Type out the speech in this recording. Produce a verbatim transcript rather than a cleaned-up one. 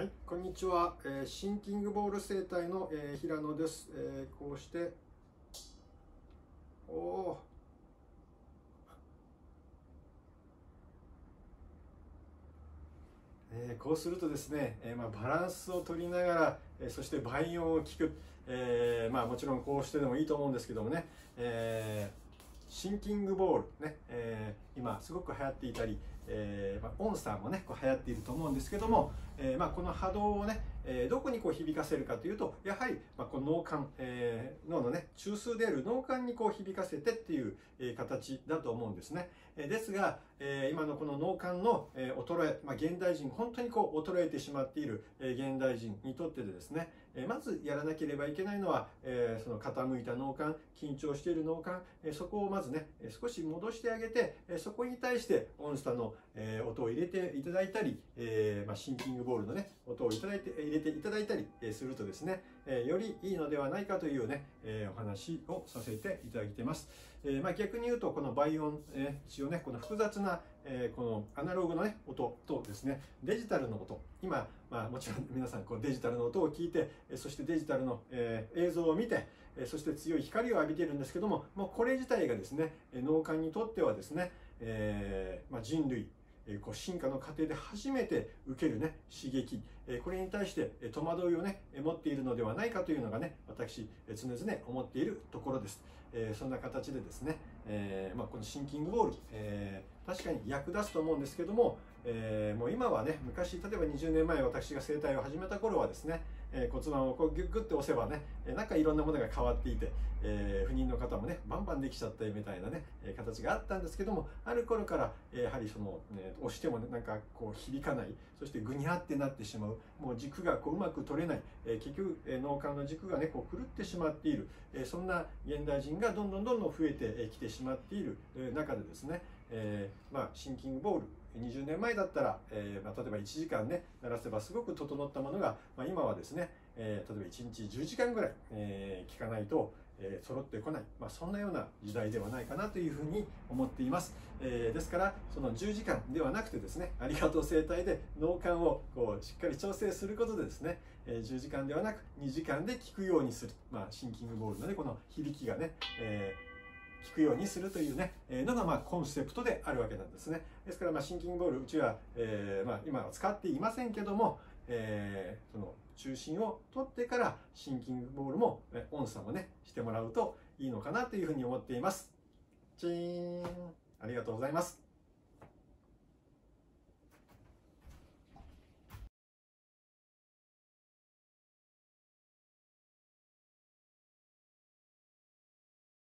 はい、こんにちは、えー、シンキングボール生態の、えー、平野です、えー、こうしておお、えー、こうするとですね、えーまあ、バランスを取りながら、えー、そして倍音を聞く、えーまあ、もちろんこうしてでもいいと思うんですけどもね、えーシンキングボールね、えー、今すごく流行っていたり、えーまあ、音叉もねこう流行っていると思うんですけども、えーまあ、この波動をね、えー、どこにこう響かせるかというと、やはり、まあ、この脳幹、えー、脳のね中枢である脳幹にこう響かせてっていう、えー、形だと思うんですね。えー、ですが、えー、今のこの脳幹の、えー、衰え、まあ、現代人本当にこう衰えてしまっている、えー、現代人にとってでですね、えー、まずやらなければいけないのは、えー、その傾いた脳幹、緊張している脳幹、えー、そこをまずね少し戻してあげて、そこに対して音叉の音を入れていただいたり、えーまあ、シンキングボールのね音をいただいて入れていただいたりするとですね、よりいいのではないかというねお話をさせていただいています。えーまあ、逆に言うとこの倍音、えー、一応ねこの複雑な、えー、このアナログのね音とですねデジタルの音、今、まあ、もちろん皆さんこうデジタルの音を聞いて、そしてデジタルの、えー、映像を見て、そして強い光を浴びているんですけども、もうこれ自体がですね脳幹にとってはですね、えーまあ、人類こう進化の過程で初めて受けるね刺激、これに対して戸惑いをね持っているのではないかというのがね私常々思っているところです。そんな形でですね、えーまあ、このシンキングボール、えー、確かに役立つと思うんですけども、えー、もう今はね昔例えばにじゅうねんまえ私が整体を始めた頃はですね、えー、骨盤をこうギュッギュッて押せばねなんかいろんなものが変わっていて、えー、不妊の方もねバンバンできちゃったみたいなね形があったんですけども、ある頃からやはりその、ね、押してもねなんかこう響かない、そしてぐにゃってなってしまう、もう軸がこううまく取れない、えー、結局、えー、脳幹の軸がねこう狂ってしまっている、えー、そんな現代人がどんどんどんどん増えてきてしまっている中でですね、えー、まあシンキングボールにじゅうねんまえだったら、えーまあ、例えばいちじかんね鳴らせばすごく整ったものが、まあ、今はですね、えー、例えばいちにちじゅうじかんぐらい、えー、聞かないと、えー、揃ってこない、まあ、そんなような時代ではないかなというふうに思っています。えー、ですからそのじゅうじかんではなくてですね、ありがとう生態で脳幹をこうしっかり調整することでですね、えー、じゅうじかんではなくにじかんで聞くようにする、まあ、シンキングボールのねこの響きがね、えー聞くようにするというね、えー、のがまあコンセプトであるわけなんですね。ですからまあシンキングボールうちは、えーまあ、今は使っていませんけども、えー、その中心を取ってからシンキングボールも音叉もねしてもらうといいのかなというふうに思っています。チーン、ありがとうございます。